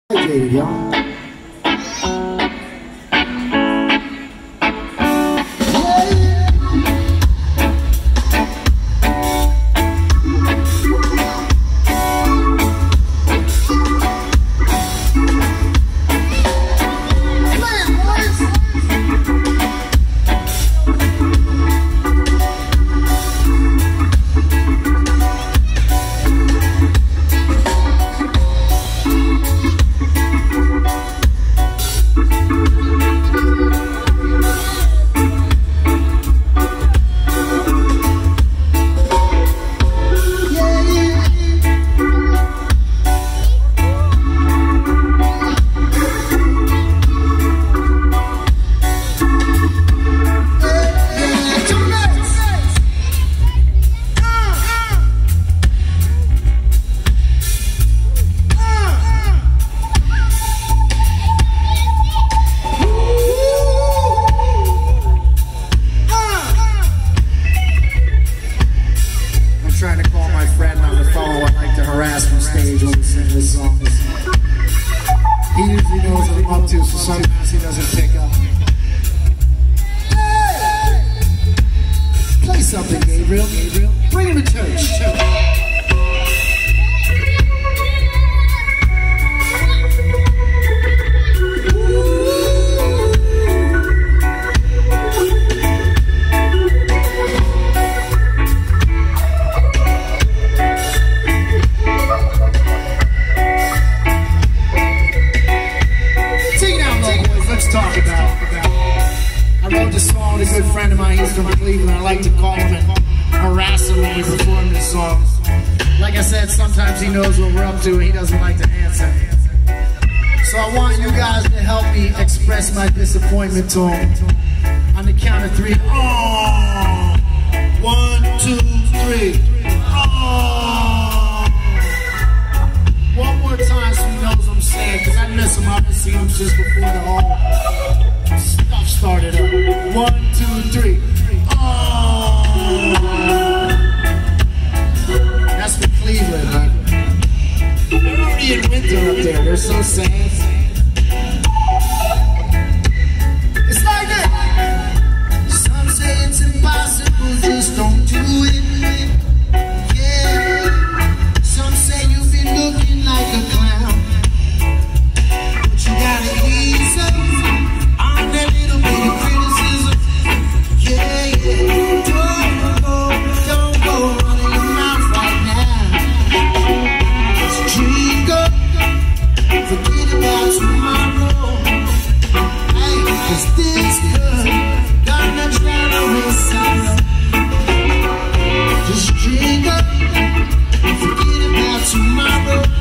There you go. Trying to call my friend on the phone. I like to harass from stage when we sing this song. He usually knows what I'm up to, so sometimes he doesn't pick up. Hey! Play something, Gabriel. Bring him to church. I wrote this song with a good friend of mine. He's from Cleveland. I like to call him and harass him when we perform this song. Like I said, sometimes he knows what we're up to and he doesn't like to answer. So I want you guys to help me express my disappointment to him. On the count of three. Oh! 1, 2, 3. Oh! One more time so he knows I'm sad, because I miss him. I haven't seen him since before the whole stuff started up. 1, 2, 3. Oh! That's for Cleveland, man. They're already in winter up there. They're so sad. It's like that. Some say it's impossible, just don't do it. Yeah. Some say you've been looking like a clown, but you gotta ease up on that little bit of criticism. Yeah. Don't go running your mouth right now. Just drink up, forget about tomorrow. Hey, 'cause this good gonna drown away sorrow. Just drink up, forget about tomorrow.